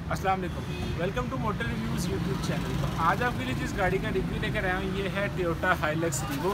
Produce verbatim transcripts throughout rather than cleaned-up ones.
अस्सलाम वालेकुम, welcome to motor reviews YouTube channel. तो आज आपके लिए जिस गाड़ी का रिव्यू लेकर आया हूँ ये है Toyota Hilux Revo.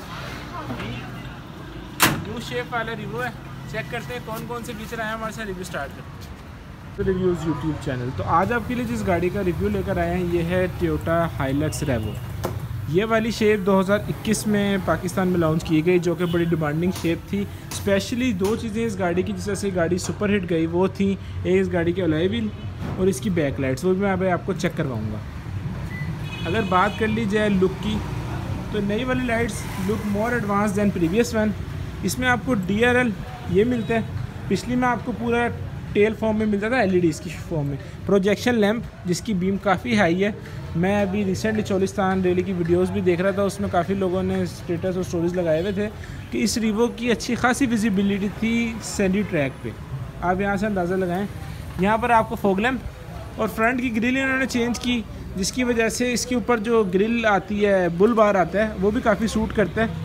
New shape वाला रिवो है। चेक करते हैं कौन कौन से फीचर आए हमारे साथ, रिव्यू स्टार्ट करते हैं। Reviews YouTube channel. तो आज आपके लिए जिस गाड़ी का रिव्यू लेकर आए हैं ये है टोयोटा हाइलक्स रेवो। ये वाली शेप दो हज़ार इक्कीस में पाकिस्तान में लॉन्च की गई, जो कि बड़ी डिमांडिंग शेप थी। स्पेशली दो चीज़ें इस गाड़ी की जिससे से गाड़ी सुपर हिट गई वो थी, एक इस गाड़ी के अलॉय व्हील और इसकी बैक लाइट्स, वो भी मैं अभी आपको चेक करवाऊँगा। अगर बात कर ली जाए लुक की, तो नई वाली lights look more advance than previous one. इसमें आपको डी आर एल ये मिलता है, पिछली में आपको पूरा टेल फॉर्म में मिलता था, एलईडी इसकी फॉर्म में। प्रोजेक्शन लैंप जिसकी बीम काफ़ी हाई है। मैं अभी रिसेंटली चोलिस्तान रैली की वीडियोस भी देख रहा था, उसमें काफ़ी लोगों ने स्टेटस और स्टोरीज लगाए हुए थे कि इस रिवो की अच्छी खासी विजिबिलिटी थी सैंडी ट्रैक पे। आप यहाँ से अंदाज़ा लगाएं। यहाँ पर आपको फॉग लैंप और फ्रंट की ग्रिल इन्होंने चेंज की, जिसकी वजह से इसके ऊपर जो ग्रिल आती है, बुल बार आता है, वो भी काफ़ी सूट करता है।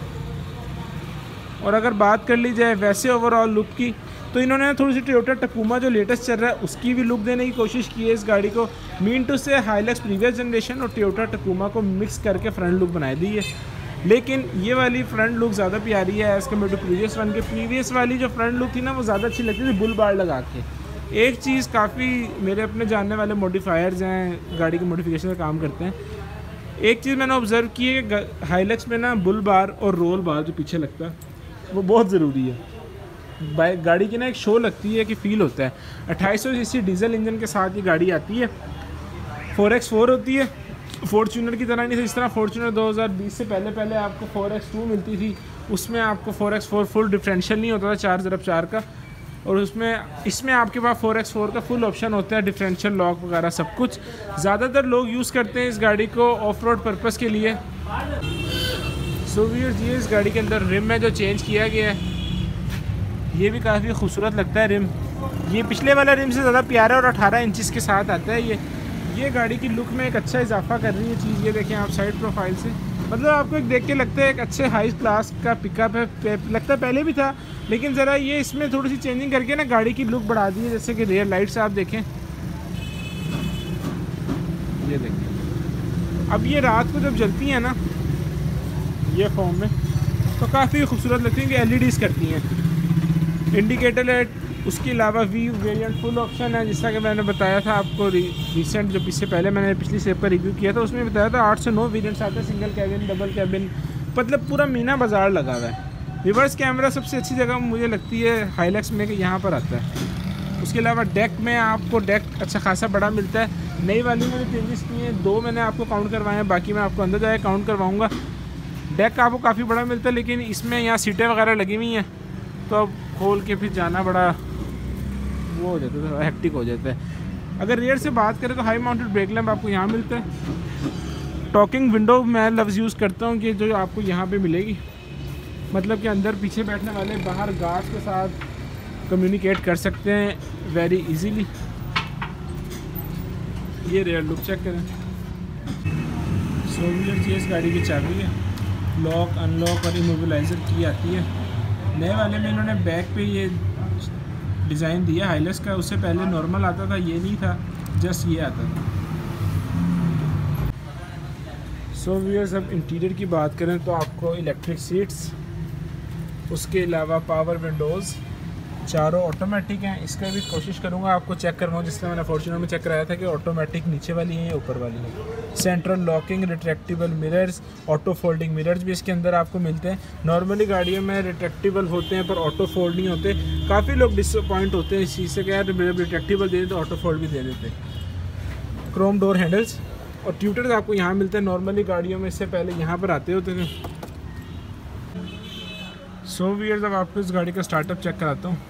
और अगर बात कर ली जाए वैसे ओवरऑल लुक की, तो इन्होंने थोड़ी सी टोयोटा टकूमा जो लेटेस्ट चल रहा है उसकी भी लुक देने की कोशिश की है इस गाड़ी को। मीन टू से हाइलक्स प्रीवियस जनरेशन और टोयोटा टकूमा को मिक्स करके फ्रंट लुक बनाई दी है, लेकिन ये वाली फ्रंट लुक ज़्यादा प्यारी है as compare to previous one के। प्रीवियस वाली जो फ्रंट लुक थी ना, वो ज़्यादा अच्छी लगती थी बुल बार लगा के। एक चीज़ काफ़ी मेरे अपने जानने वाले मॉडिफायर्स हैं, गाड़ी के मॉडिफिकेशन का काम करते हैं, एक चीज़ मैंने ऑब्ज़र्व की है कि हाइलक्स में ना बुल बार और रोल बार जो पीछे लगता है वो बहुत ज़रूरी है। बाइक गाड़ी की ना एक शो लगती है कि फ़ील होता है। अट्ठाईस सौ सीसी डीजल इंजन के साथ ये गाड़ी आती है। फोर एक्स फोर होती है, फॉर्च्यूनर की तरह नहीं थी। इस तरह फॉर्च्यूनर दो हज़ार बीस से पहले पहले आपको फोर एक्स टू मिलती थी, उसमें आपको four x four full differential नहीं होता था चार ज़रब चार का, और उसमें इसमें आपके पास फोर एक्स फोर का फुल ऑप्शन होता है, डिफरेंशियल लॉक वगैरह सब कुछ। ज़्यादातर लोग यूज़ करते हैं इस गाड़ी को ऑफ रोड पर्पज़ के लिए। सो व्यूअर्स, ये इस गाड़ी के अंदर रिम है जो चेंज किया गया है, ये भी काफ़ी खूबसूरत लगता है रिम। ये पिछले वाला रिम से ज़्यादा प्यारा और अठारह इंचज़ के साथ आता है। ये ये गाड़ी की लुक में एक अच्छा इजाफा कर रही है चीज़। ये देखें आप साइड प्रोफाइल से, मतलब आपको एक देख के लगता है एक अच्छे हाई क्लास का पिकअप है। लगता है पहले भी था, लेकिन ज़रा ये इसमें थोड़ी सी चेंजिंग करके ना गाड़ी की लुक बढ़ा दी है। जैसे कि रेयर लाइट्स आप देखें, ये देखें अब ये रात को जब जलती हैं ना ये फॉर्म में, तो काफ़ी खूबसूरत लगती हैं कि एलईडीज़ करती हैं। इंडिकेटर लाइट, उसके अलावा वी वेरिएंट फुल ऑप्शन है, जैसा कि मैंने बताया था आपको रिसेंट जो इससे पहले मैंने पिछली सेप का रिव्यू किया था उसमें बताया था आठ से नौ वेरिएंट्स आते हैं, सिंगल कैबिन, डबल कैबिन, मतलब पूरा मीना बाज़ार लगा हुआ है। रिवर्स कैमरा सबसे अच्छी जगह मुझे लगती है हाइलक्स में कि यहाँ पर आता है। उसके अलावा डेक में आपको डेक अच्छा खासा बड़ा मिलता है। नई वाली मैंने चेंजेस किए हैं, दो मैंने आपको काउंट करवाए हैं, बाकी मैं आपको अंदर जाए काउंट करवाऊँगा। डेक आपको काफ़ी बड़ा मिलता है, लेकिन इसमें यहाँ सीटें वगैरह लगी हुई हैं, तो अब खोल के फिर जाना बड़ा वो हो जाता है, हेक्टिक हो जाता है। अगर रेयर से बात करें तो हाई माउंटेड ब्रेक लैंप आपको यहाँ मिलता है। टॉकिंग विंडो मैं लफ्ज़ यूज़ करता हूँ कि जो आपको यहाँ पे मिलेगी, मतलब कि अंदर पीछे बैठने वाले बाहर गार्ड्स के साथ कम्युनिकेट कर सकते हैं वेरी इजीली। ये रेयर लुक चेक करें। सो ये इस गाड़ी की चाबी है, लॉक अनलॉक और इमोबिलाइज़र की आती है। नए वाले में इन्होंने बैक पे ये डिज़ाइन दिया हाइलक्स का, उससे पहले नॉर्मल आता था, ये नहीं था, जस्ट ये आता था। सो व्यूअर्स, अब इंटीरियर की बात करें तो आपको इलेक्ट्रिक सीट्स, उसके अलावा पावर विंडोज़, चारों ऑटोमेटिक हैं। इसका भी कोशिश करूंगा आपको चेक करवाऊँ, जिस तरह मैंने फॉर्च्यूनर में चेक कराया था कि ऑटोमेटिक नीचे वाली है या ऊपर वाली है। Central locking, retractable mirrors, auto folding mirrors भी इसके अंदर आपको मिलते हैं। नॉर्मली गाड़ियों में रिट्रैक्टेबल होते हैं पर ऑटो फोल्ड नहीं होते। काफ़ी लोग डिसअपॉइंट होते हैं इस चीज़ से, क्या रिट्रैक्टेबल दे देते तो ऑटो फोल्ड भी दे देते। क्रोम डोर हैंडल्स और ट्यूटर्स आपको यहाँ मिलते हैं। नॉर्मली गाड़ियों में इससे पहले यहाँ पर आते होते थे। सो व्यूअर्स, अब आपको इस गाड़ी का स्टार्टअप चेक कराता हूँ।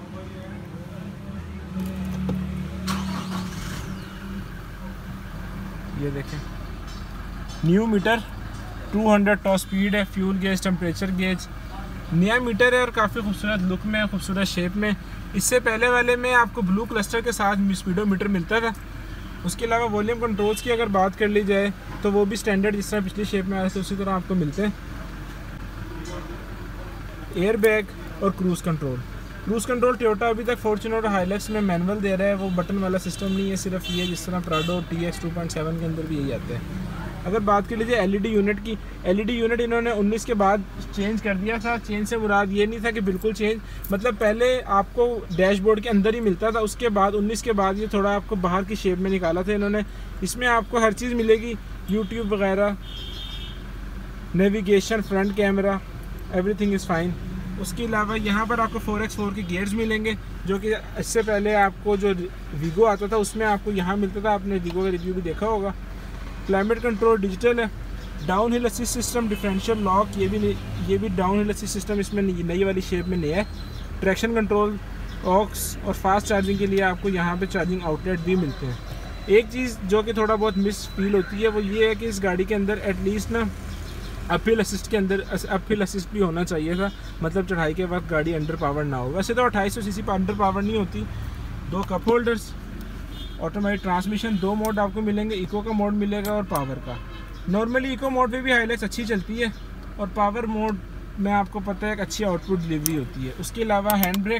ये देखें, new meter, two hundred top speed है, फ्यूल गेज, टेम्परेचर गेज, नया मीटर है और काफ़ी खूबसूरत लुक में, खूबसूरत शेप में। इससे पहले वाले में आपको ब्लू क्लस्टर के साथ स्पीडोमीटर मिलता था। उसके अलावा वॉल्यूम कंट्रोल्स की अगर बात कर ली जाए तो वो भी स्टैंडर्ड जिस तरह पिछली शेप में आया था उसी तरह आपको मिलते हैं। एयर बैग और cruise control, cruise control Toyota अभी तक फॉर्च्यूनर और हाइलक्स में मैनुअल दे रहा है, वो बटन वाला सिस्टम नहीं है, सिर्फ ये जिस तरह Prado T X two point seven के अंदर भी यही आता है। अगर बात कर लीजिए एलईडी यूनिट की, एलईडी यूनिट इन्होंने उन्नीस के बाद चेंज कर दिया था। चेंज से मुराद ये नहीं था कि बिल्कुल चेंज, मतलब पहले आपको डैशबोर्ड के अंदर ही मिलता था, उसके बाद उन्नीस के बाद ये थोड़ा आपको बाहर की शेप में निकाला था इन्होंने। इसमें आपको हर चीज़ मिलेगी, यूट्यूब वगैरह, navigation, front camera, everything is fine. उसके अलावा यहाँ पर आपको फोर एक्स फोर के गियर्स मिलेंगे, जो कि इससे पहले आपको जो वीगो आता था उसमें आपको यहाँ मिलता था, आपने वीगो का रिव्यू भी देखा होगा। क्लाइमेट कंट्रोल डिजिटल है, down hill assist system, differential lock, ये भी ये भी डाउन हिल असिस्ट सिस्टम इसमें नई वाली शेप में नया है। ट्रैक्शन कंट्रोल, ऑक्स और फास्ट चार्जिंग के लिए आपको यहाँ पे चार्जिंग आउटलेट भी मिलते हैं। एक चीज़ जो कि थोड़ा बहुत मिस फील होती है वो ये है कि इस गाड़ी के अंदर एटलीस्ट ना अपहिल असिस्ट के अंदर अपहिल असिस्ट भी होना चाहिए था, मतलब चढ़ाई के वक्त गाड़ी अंडर पावर ना हो। वैसे तो अट्ठाईस सौ सी सी पर अंडर पावर नहीं होती। दो कप होल्डर्स, ऑटोमेटिक ट्रांसमिशन, दो मोड आपको मिलेंगे, इको का मोड मिलेगा और पावर का। नॉर्मली इको मोड पे भी हाइलक्स अच्छी चलती है और पावर मोड में आपको पता है एक अच्छी आउटपुट डिलीवरी होती है। उसके अलावा हैंड ब्रेक,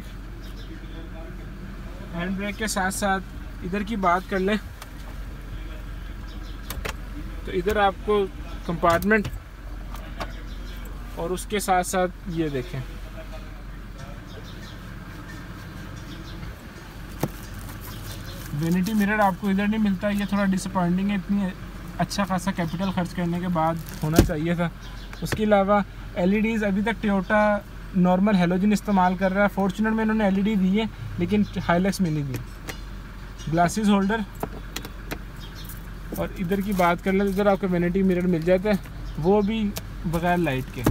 हैंड ब्रेक के साथ साथ इधर की बात कर लें तो इधर आपको कंपार्टमेंट और उसके साथ साथ ये देखें वेनिटी मिरर आपको इधर नहीं मिलता, ये थोड़ा डिसअपॉइंटिंग है, इतनी अच्छा खासा कैपिटल खर्च करने के बाद होना चाहिए था। उसके अलावा एलईडीज़ अभी तक टोयोटा नॉर्मल हेलोजन इस्तेमाल कर रहा है, फॉर्च्यूनर में इन्होंने एलईडी दी है लेकिन हाइलक्स में नहीं दी। ग्लासेस होल्डर, और इधर की बात कर लें तो इधर आपको वेनिटी मिरर मिल जाता है, वो भी बगैर लाइट के।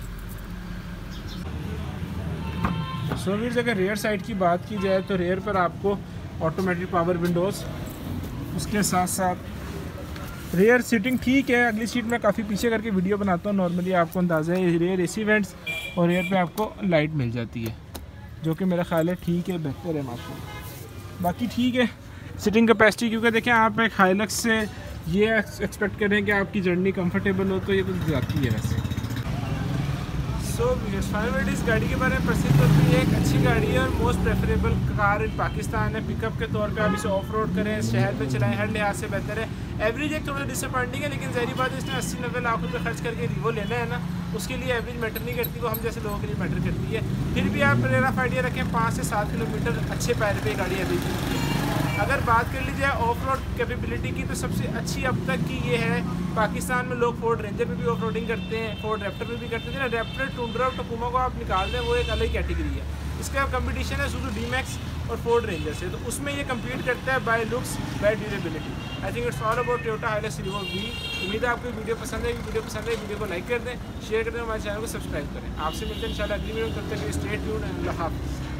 सो व्यूअर्स, अगर रेयर साइड की बात की जाए तो रेयर पर आपको ऑटोमेटिक पावर विंडोज़, उसके साथ साथ रेयर सीटिंग ठीक है। अगली सीट में काफ़ी पीछे करके वीडियो बनाता हूँ, नॉर्मली आपको अंदाज़ा है रेयर एसी वेंट्स और रेयर पे आपको लाइट मिल जाती है, जो कि मेरा ख्याल है ठीक है, बेहतर है आपको। बाकी ठीक है सीटिंग कैपेसिटी, क्योंकि देखें आप एक हाइलक्स से ये एक्सपेक्ट करें कि आपकी जर्नी कंफर्टेबल हो तो ये तो जाती है वैसे। सो फाइनल इस गाड़ी के बारे में प्रसिद्ध होती है, एक अच्छी गाड़ी है और most preferable car in Pakistan है। पिकअप के तौर पे आप इसे ऑफ रोड करें, शहर में चलाएं, हर लिहाज से बेहतर है। एवरेज एक थोड़ा डिसअपॉइंटिंग है, लेकिन जहरी बात है इसने अस्सी नब्बे लाख रुपये खर्च करके रिवो लेना है ना, उसके लिए एवरेज मैटर नहीं करती, वो हम जैसे लोगों के लिए मैटर करती है। फिर भी आप रफ आइडिया रखें पाँच से सात किलोमीटर अच्छे पैर पे गाड़ी एवरेज मिलती है। अगर बात कर लीजिए ऑफ रोड कैपेबिलिटी की तो सबसे अच्छी अब तक की ये है, पाकिस्तान में लोग फोर्ड रेंजर पे भी ऑफ रोडिंग करते हैं, फोर्ड रैप्टर पे भी करते हैं। रैप्टर, टुंड्रा और टकोमा को आप निकाल दें, वो एक अलग कैटेगरी है। इसका कंपटीशन है सुजुकी डी मैक्स और फोर्ड रेंजर से, तो उसमें ये कम्पीट करता है by looks, by durability. I think it's all about Toyota Hilux Revo V. उम्मीद है आपको वीडियो पसंद है, वीडियो पसंद है वीडियो को लाइक कर दें, शेयर कर दें, हमारे चैनल को सब्सक्राइब करें। आपसे मिलते हैं इंशाल्लाह अगली वीडियो में, तब तक स्टे ट्यून्ड एंड अल्लाह हाफ़िज़।